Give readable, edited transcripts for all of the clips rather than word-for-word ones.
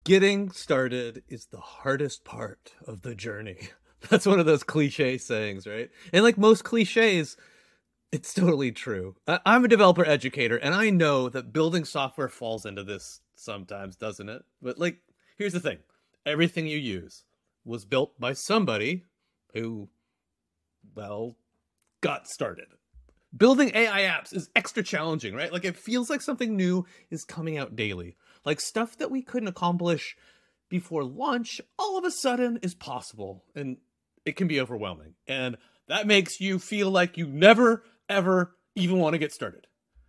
Getting started is the hardest part of the journey. That's one of those cliche sayings, right? And like most cliches, it's totally true. I'm a developer educator, and I know that building software falls into this sometimes, doesn't it? But like, here's the thing. Everything you use was built by somebody who, well, got started. Building AI apps is extra challenging, right? Like it feels like something new is coming out daily. Like stuff that we couldn't accomplish before launch, all of a sudden is possible. And it can be overwhelming. And that makes you feel like you never, ever even want to get started.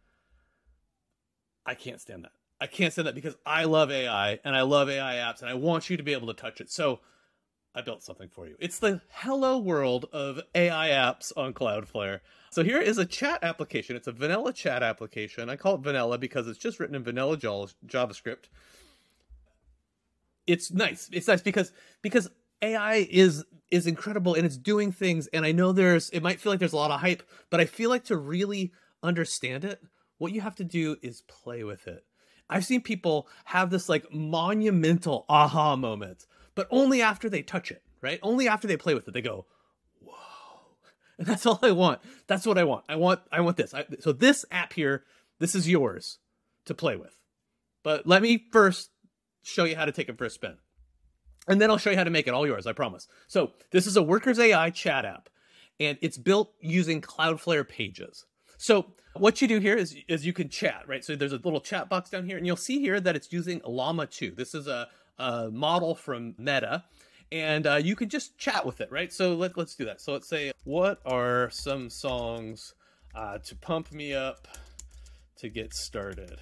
I can't stand that. I can't stand that because I love AI and I love AI apps and I want you to be able to touch it. So I built something for you. It's the hello world of AI apps on Cloudflare. So here is a chat application. It's a vanilla chat application. I call it vanilla because it's just written in vanilla JavaScript. It's nice. It's nice because AI is incredible and it's doing things. And I know it might feel like there's a lot of hype, but I feel like to really understand it, what you have to do is play with it. I've seen people have this like monumental aha moment, but only after they touch it, right? Only after they play with it, they go, whoa. And that's all I want. That's what I want. I want this. So this app here, this is yours to play with. But let me first show you how to take it for a spin. And then I'll show you how to make it all yours, I promise. So this is a Workers AI chat app, and it's built using Cloudflare Pages. So what you do here is you can chat, right? So there's a little chat box down here, and you'll see here that it's using Llama 2. This is a model from Meta, and you can just chat with it, right? So let's do that. So let's say, what are some songs to pump me up to get started?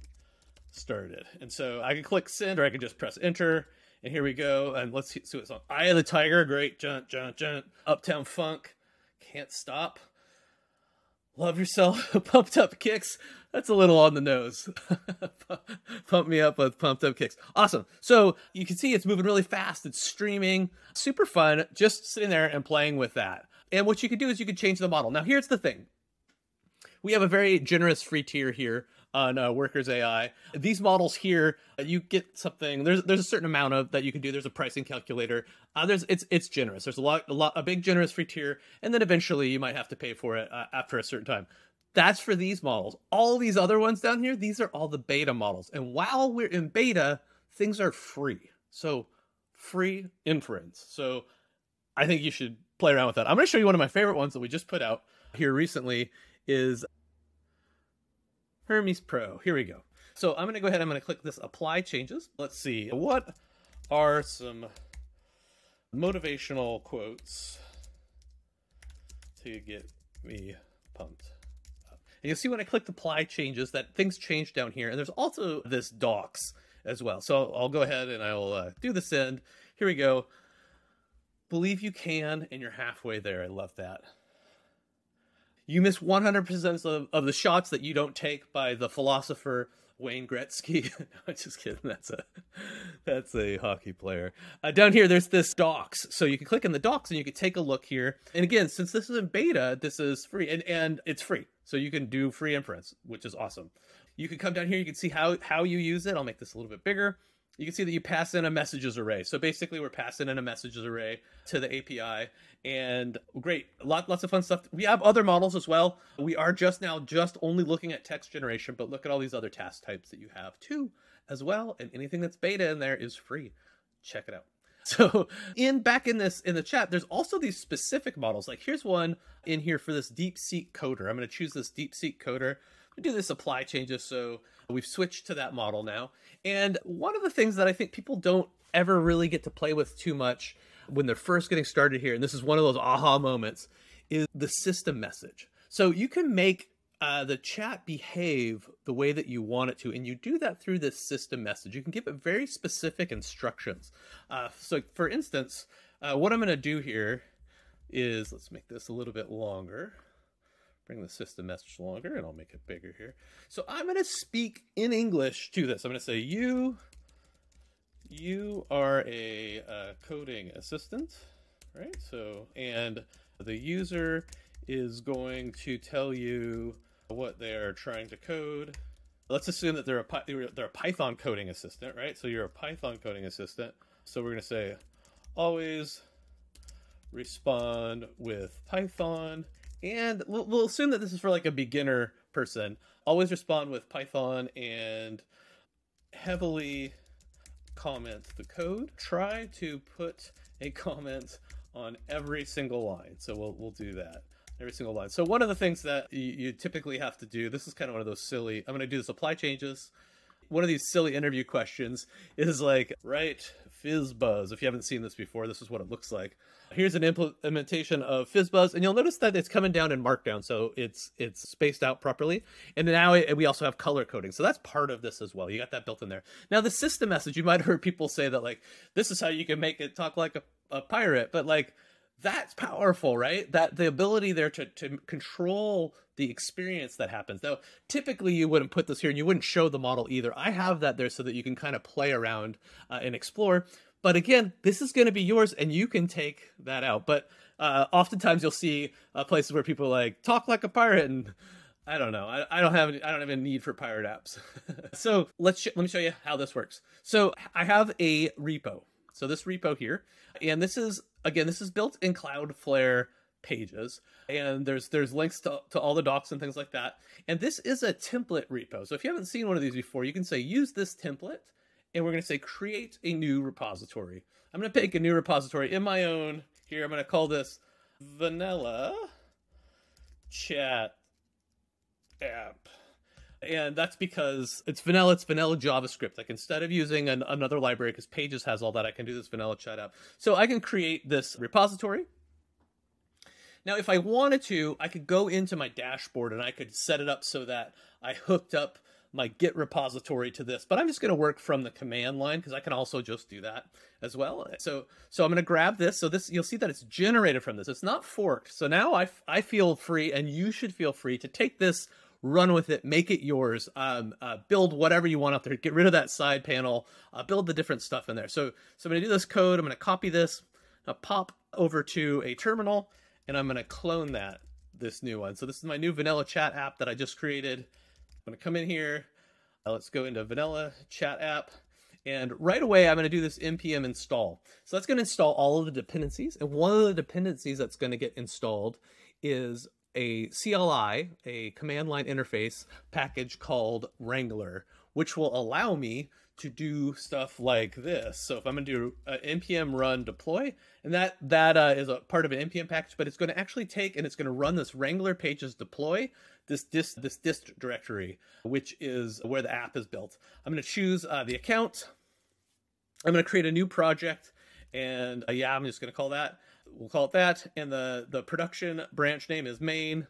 And so I can click send, or I can just press enter, and here we go. And let's see what song. Eye of the Tiger, great. Junt, junt, junt. Uptown Funk, Can't Stop. Love Yourself, Pumped Up Kicks. That's a little on the nose. Pump me up with pumped up kicks. Awesome. So you can see it's moving really fast. It's streaming. Super fun. Just sitting there and playing with that. And what you can do is you can change the model. Now, here's the thing. We have a very generous free tier here on Workers AI. These models here, you get something. There's a certain amount of that you can do. There's a pricing calculator. It's generous. There's a big generous free tier, and then eventually you might have to pay for it after a certain time. That's for these models. All these other ones down here, these are all the beta models. And while we're in beta, things are free. So free inference. So I think you should play around with that. I'm going to show you one of my favorite ones that we just put out here recently is Hermes Pro. Here we go. So I'm going to go ahead. I'm going to click this apply changes. Let's see. What are some motivational quotes to get me pumped up? And you'll see when I click apply changes that things change down here. And there's also this docs as well. So I'll go ahead and I'll do the send. Here we go. Believe you can, and you're halfway there. I love that. You miss 100% of the shots that you don't take by the philosopher Wayne Gretzky. No, I'm just kidding. That's a hockey player. Down here, there's this docs. So you can click in the docs and you can take a look here. And again, since this is in beta, this is free and it's free. So you can do free inference, which is awesome. You can come down here. You can see how you use it. I'll make this a little bit bigger. You can see that you pass in a messages array. So basically we're passing in a messages array to the API, and great, lots of fun stuff. We have other models as well. We are just only looking at text generation, but look at all these other task types that you have too as well. And anything that's beta in there is free. Check it out. So back in the chat, there's also these specific models. Like here's one in here for this DeepSeek coder. I'm going to choose this DeepSeek coder. We do this apply changes, so we've switched to that model now. And one of the things that I think people don't ever really get to play with too much when they're first getting started here, and this is one of those aha moments, is the system message. So you can make the chat behave the way that you want it to, and you do that through this system message. You can give it very specific instructions. So for instance, what I'm going to do here is, let's make this a little bit longer. Bring the system message longer, and I'll make it bigger here. So I'm going to speak in English to this. I'm going to say, you are a coding assistant, right? So, and the user is going to tell you what they are trying to code. Let's assume that they're a Python coding assistant, right? So you're a Python coding assistant. So we're going to say always respond with Python. And we'll assume that this is for like a beginner person. Always respond with Python and heavily comment the code. Try to put a comment on every single line. So we'll do that. Every single line. So one of the things that you typically have to do, this is kind of one of those silly, I'm going to do this apply changes. One of these silly interview questions is like, write FizzBuzz. If you haven't seen this before, this is what it looks like. Here's an implementation of FizzBuzz, and you'll notice that it's coming down in Markdown, so it's spaced out properly. And now we also have color coding, so that's part of this as well. You got that built in there. Now the system message, you might have heard people say that like, this is how you can make it talk like a pirate, but like, that's powerful, right? That the ability there to control the experience that happens. Now, typically you wouldn't put this here and you wouldn't show the model either. I have that there so that you can kind of play around and explore. But again, this is going to be yours and you can take that out. But oftentimes you'll see places where people like talk like a pirate, and I don't know. I don't have a need for pirate apps. So let me show you how this works. So I have a repo. So this repo here, and this is, again, this is built in Cloudflare Pages, and there's links to all the docs and things like that. And this is a template repo. So if you haven't seen one of these before, you can say use this template, and we're going to say create a new repository. I'm going to pick a new repository in my own here. I'm going to call this Vanilla Chat App. And that's because it's vanilla JavaScript. Like instead of using another library, because Pages has all that, I can do this vanilla chat app. So I can create this repository. Now, if I wanted to, I could go into my dashboard and I could set it up so that I hooked up my Git repository to this, but I'm just going to work from the command line because I can also just do that as well. So I'm going to grab this. So this, you'll see that it's generated from this. It's not forked. So now I feel free, and you should feel free to take this, run with it, make it yours, build whatever you want out there, get rid of that side panel, build the different stuff in there. So I'm going to do this code. I'm going to copy this, pop over to a terminal, and I'm going to clone this new one. So this is my new vanilla chat app that I just created. I'm going to come in here. Let's go into vanilla chat app. And right away, I'm going to do this npm install. So that's going to install all of the dependencies. And one of the dependencies that's going to get installed is a CLI, a command line interface package called Wrangler, which will allow me to do stuff like this. So if I'm going to do npm run deploy, and that is a part of an npm package, but it's going to actually take and it's going to run this Wrangler pages deploy, this dist directory, which is where the app is built. I'm going to choose the account. I'm going to create a new project, and yeah, I'm just going to call that. We'll call it that, and the production branch name is main.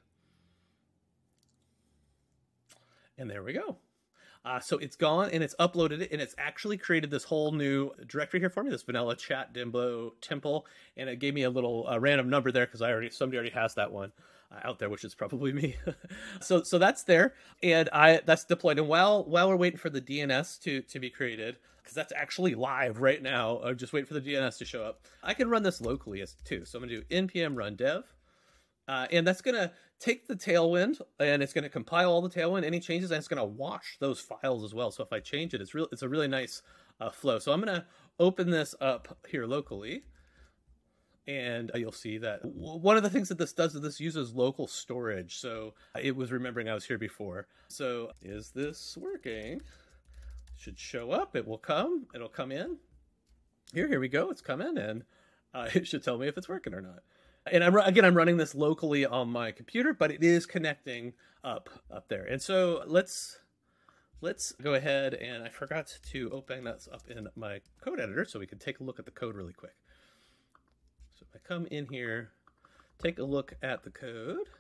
And there we go. So it's gone and it's uploaded it, and it's actually created this whole new directory here for me, this vanilla chat Dimbo temple, and it gave me a little random number there because somebody already has that one out there, which is probably me. so that's there, and that's deployed. And while we're waiting for the DNS to be created, because that's actually live right now, I'm just waiting for the DNS to show up, I can run this locally too. So I'm gonna do npm run dev. And that's going to take the Tailwind, and it's going to compile all the Tailwind, any changes, and it's going to wash those files as well. So if I change it, it's a really nice flow. So I'm going to open this up here locally, and you'll see that one of the things that this does is this uses local storage. So it was remembering I was here before. So is this working? It should show up. It will come. It'll come in. Here we go. It's come in, and it should tell me if it's working or not. And I'm running this locally on my computer, but it is connecting up there. And so let's go ahead, and I forgot to open that up in my code editor so we can take a look at the code really quick. So if I come in here, take a look at the code,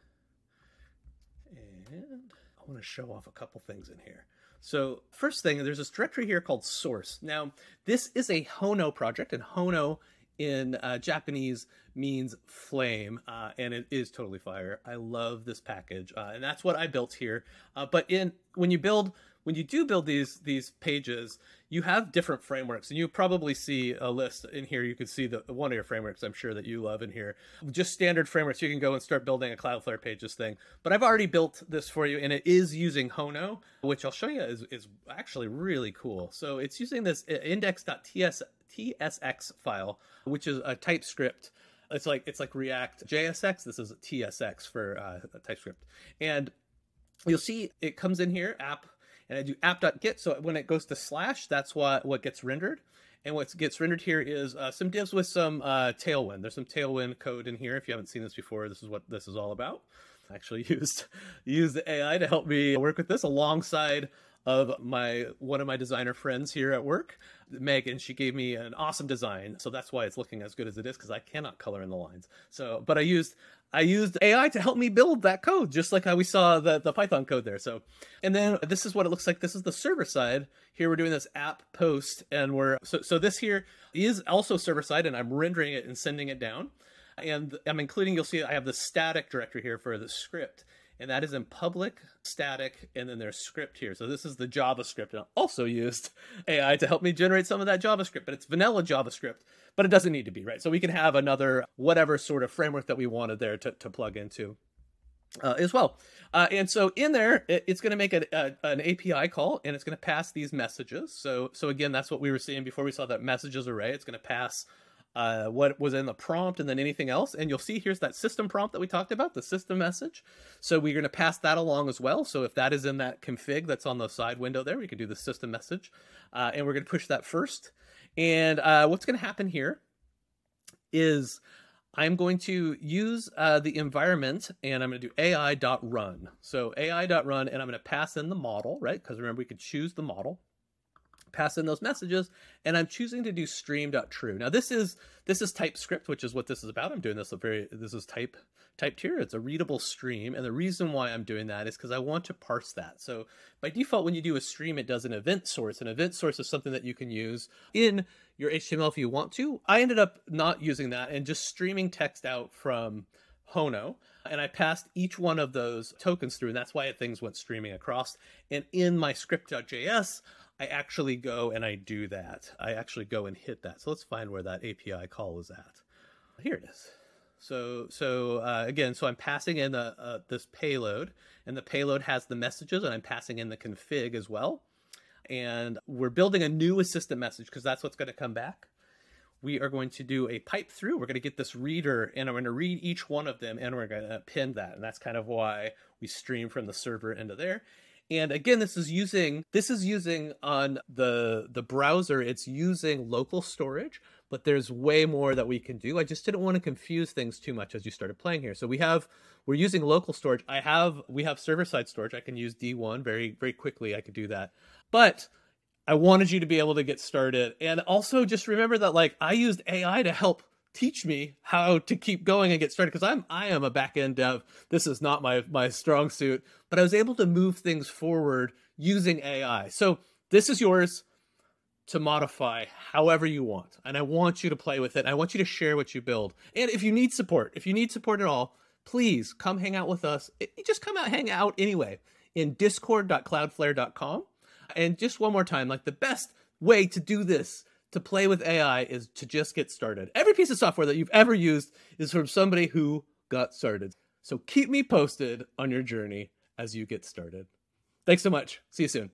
and I want to show off a couple things in here. So first thing, there's this directory here called source. Now, this is a Hono project, and Hono in Japanese means flame, and it is totally fire. I love this package, and that's what I built here. But when you do build these pages, you have different frameworks, and you probably see a list in here. You can see the one of your frameworks I'm sure that you love in here. Just standard frameworks. You can go and start building a Cloudflare Pages thing. But I've already built this for you, and it is using Hono, which I'll show you is actually really cool. So it's using this index.tsx file, which is a TypeScript. It's like React JSX. This is TSX for TypeScript. And you'll see it comes in here, app, and I do app.get. So when it goes to slash, that's what gets rendered. And what gets rendered here is some divs with some Tailwind. There's some Tailwind code in here. If you haven't seen this before, this is what this is all about. I actually used the AI to help me work with this alongside of one of my designer friends here at work, Megan. She gave me an awesome design, so that's why it's looking as good as it is, because I cannot color in the lines. So, but I used AI to help me build that code, just like how we saw the Python code there. So, and then this is what it looks like. This is the server side. Here we're doing this app post, and so this here is also server side, and I'm rendering it and sending it down. And I'm including, you'll see I have the static directory here for the script. And that is in public, static, and then there's script here. So this is the JavaScript. And I also used AI to help me generate some of that JavaScript, but it's vanilla JavaScript, but it doesn't need to be, right? So we can have another whatever sort of framework that we wanted there to plug into as well. And so in there, it's going to make an API call, and it's going to pass these messages. So again, that's what we were seeing before we saw that messages array. It's going to pass what was in the prompt and then anything else. And you'll see here's that system prompt that we talked about, the system message. So we're going to pass that along as well. So if that is in that config that's on the side window there, we can do the system message. And we're going to push that first. And what's going to happen here is I'm going to use the environment, and I'm going to do ai.run. So ai.run, and I'm going to pass in the model, right? Because remember, we could choose the model. Pass in those messages, and I'm choosing to do stream.true. Now this is TypeScript, which is what this is about. I'm doing this this is typed here. It's a readable stream, and the reason why I'm doing that is because I want to parse that. So by default, when you do a stream, it does an event source. An event source is something that you can use in your HTML if you want to. I ended up not using that and just streaming text out from Hono, and I passed each one of those tokens through, and that's why things went streaming across. And in my script.js, I actually go and I do that. I actually go and hit that. So let's find where that API call is at. Here it is. So again, I'm passing in this payload, and the payload has the messages, and I'm passing in the config as well. And we're building a new assistant message because that's what's going to come back. We are going to do a pipe through. We're going to get this reader, and I'm going to read each one of them, and we're going to pin that. And that's kind of why we stream from the server into there. And again, this is using on the browser, it's using local storage, but there's way more that we can do. I just didn't want to confuse things too much as you started playing here. So we're using local storage. We have server-side storage. I can use D1 very, very quickly. I could do that. But I wanted you to be able to get started. And also just remember that, like, I used AI to help teach me how to keep going and get started, because I am a back-end dev. This is not my strong suit, but I was able to move things forward using AI. So this is yours to modify however you want, and I want you to play with it. I want you to share what you build. And if you need support at all, please come hang out with us. Just come out, hang out anyway in discord.cloudflare.com. And just one more time, like, the best way to do this, to play with AI, is to just get started. Every piece of software that you've ever used is from somebody who got started. So keep me posted on your journey as you get started. Thanks so much. See you soon.